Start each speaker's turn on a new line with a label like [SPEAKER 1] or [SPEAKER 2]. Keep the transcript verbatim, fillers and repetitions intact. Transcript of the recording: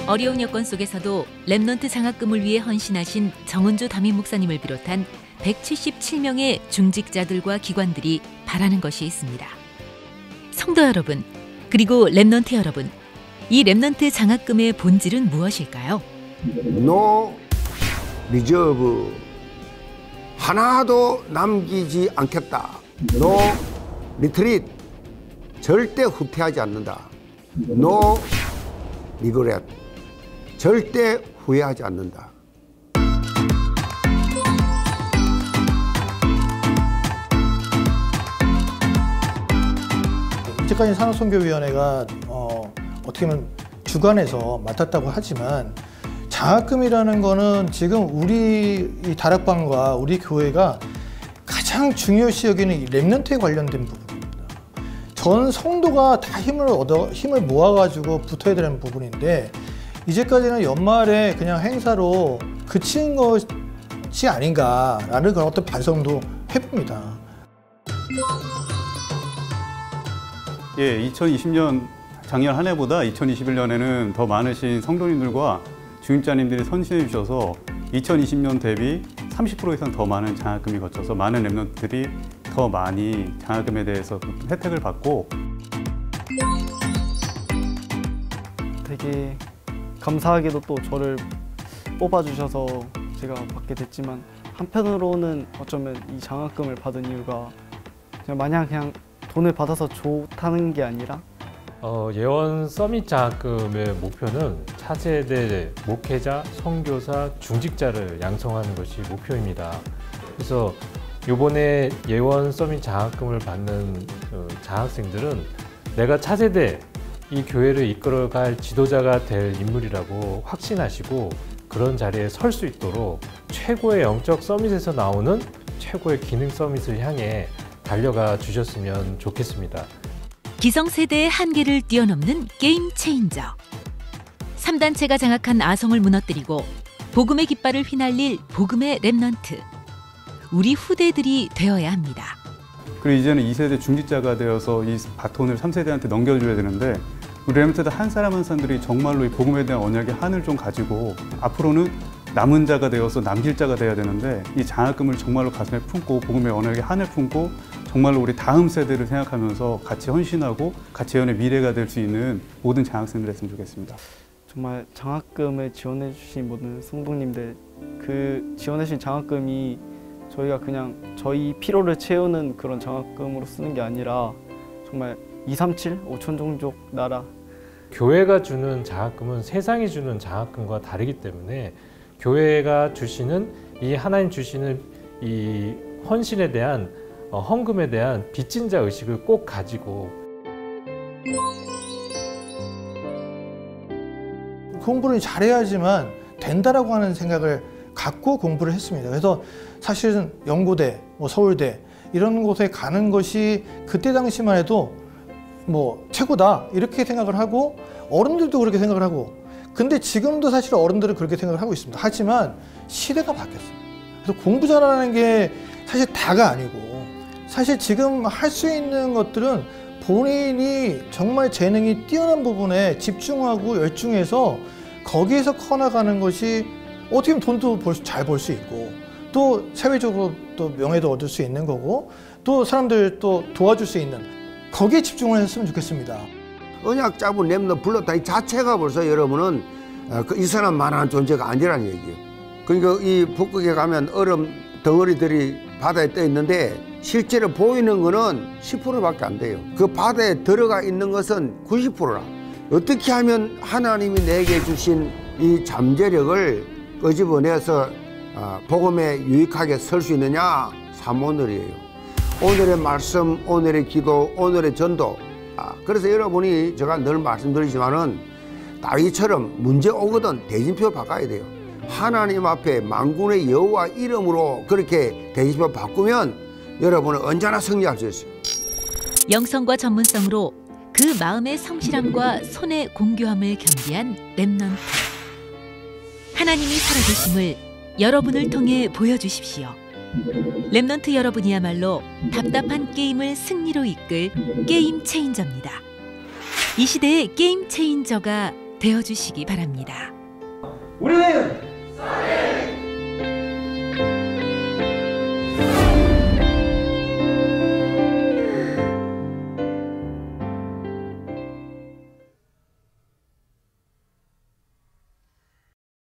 [SPEAKER 1] 어려운 여건 속에서도 렘넌트 장학금을 위해 헌신하신 정은주 담임 목사님을 비롯한 백칠십칠 명의 중직자들과 기관들이 바라는 것이 있습니다. 성도 여러분, 그리고 렘넌트 여러분, 이 렘넌트 장학금의 본질은 무엇일까요?
[SPEAKER 2] 노 리저브, 하나도 남기지 않겠다. 노 리트릿, 절대 후퇴하지 않는다. 노 리그렛, 절대 후회하지 않는다.
[SPEAKER 3] 이제까지 산업선교위원회가 어, 어떻게 보면 주관해서 맡았다고 하지만 장학금이라는 거는 지금 우리 이 다락방과 우리 교회가 가장 중요시 여기는 이 렘넌트에 관련된 부분입니다. 전 성도가 다 힘을 얻어 힘을 모아가지고 붙어야 되는 부분인데 이제까지는 연말에 그냥 행사로 그친 것이 아닌가라는 그런 어떤 반성도 해봅니다.
[SPEAKER 4] 예, 이천이십 년 작년 한 해보다 이천이십일 년에는 더 많으신 성도님들과 주임자님들이 선신해 주셔서 이천이십 년 대비 삼십 퍼센트 이상 더 많은 장학금이 거쳐서 많은 렘넌트들이 더 많이 장학금에 대해서 혜택을 받고
[SPEAKER 5] 되게 감사하게도 또 저를 뽑아주셔서 제가 받게 됐지만 한편으로는 어쩌면 이 장학금을 받은 이유가 그냥 마냥 그냥 돈을 받아서 좋다는 게 아니라
[SPEAKER 6] 어, 예원 서밋 장학금의 목표는 차세대 목회자, 선교사, 중직자를 양성하는 것이 목표입니다. 그래서 이번에 예원 서밋 장학금을 받는 어, 장학생들은 내가 차세대 이 교회를 이끌어갈 지도자가 될 인물이라고 확신하시고 그런 자리에 설 수 있도록 최고의 영적 서밋에서 나오는 최고의 기능 서밋을 향해 달려가 주셨으면 좋겠습니다.
[SPEAKER 1] 기성세대의 한계를 뛰어넘는 게임 체인저. 삼 단체가 장악한 아성을 무너뜨리고 복음의 깃발을 휘날릴 복음의 렘넌트. 우리 후대들이 되어야 합니다.
[SPEAKER 4] 그리고 이제는 이 세대 중직자가 되어서 이 바톤을 삼 세대한테 넘겨줘야 되는데 우리 렘넌트들 한 사람 한 사람들이 정말로 이 복음에 대한 언약의 한을 좀 가지고 앞으로는 남은 자가 되어서 남길 자가 돼야 되는데 이 장학금을 정말로 가슴에 품고 복음의 언약의 한을 품고 정말로 우리 다음 세대를 생각하면서 같이 헌신하고 같이 예언의 미래가 될 수 있는 모든 장학생들 했으면 좋겠습니다.
[SPEAKER 5] 정말 장학금을 지원해 주신 모든 성도님들, 그 지원해 주신 장학금이 저희가 그냥 저희 필요를 채우는 그런 장학금으로 쓰는 게 아니라 정말 이삼칠, 오천 종족 나라.
[SPEAKER 6] 교회가 주는 장학금은 세상이 주는 장학금과 다르기 때문에 교회가 주시는 이 하나님 주시는 이 헌신에 대한 어, 헌금에 대한 빚진 자 의식을 꼭 가지고
[SPEAKER 3] 공부를 잘해야지만 된다라고 하는 생각을 갖고 공부를 했습니다. 그래서 사실은 연고대, 뭐 서울대 이런 곳에 가는 것이 그때 당시만 해도 뭐 최고다 이렇게 생각을 하고 어른들도 그렇게 생각을 하고 근데 지금도 사실 어른들은 그렇게 생각을 하고 있습니다. 하지만 시대가 바뀌었어요. 그래서 공부 잘하는 게 사실 다가 아니고 사실 지금 할 수 있는 것들은 본인이 정말 재능이 뛰어난 부분에 집중하고 열중해서 거기에서 커나가는 것이 어떻게 보면 돈도 잘 벌 수 있고 또 사회적으로 또 명예도 얻을 수 있는 거고 또 사람들 또 도와줄 수 있는 거기에 집중을 했으면 좋겠습니다.
[SPEAKER 2] 언약 잡은 렘넌트 불렀다 이 자체가 벌써 여러분은 이 사람만한 존재가 아니라는 얘기예요. 그러니까 이 북극에 가면 얼음 덩어리들이 바다에 떠 있는데 실제로 보이는 거는 십 퍼센트밖에 안 돼요. 그 바다에 들어가 있는 것은 구십 퍼센트라. 어떻게 하면 하나님이 내게 주신 이 잠재력을 끄집어내서 복음에 유익하게 설 수 있느냐? 삼오늘이에요. 오늘의 말씀, 오늘의 기도, 오늘의 전도. 그래서 여러분이 제가 늘 말씀드리지만은 다윗처럼 문제 오거든 대진표 바꿔야 돼요. 하나님 앞에 만군의 여호와 이름으로 그렇게 대진표 바꾸면 여러분은 언제나 승리할 수 있어요.
[SPEAKER 1] 영성과 전문성으로 그 마음의 성실함과 손의 공교함을 겸비한 렘넌트. 하나님이 살아계심을 여러분을 통해 보여주십시오. 렘넌트 여러분이야말로 답답한 게임을 승리로 이끌 게임 체인저입니다. 이 시대의 게임 체인저가 되어주시기 바랍니다.
[SPEAKER 7] 우리는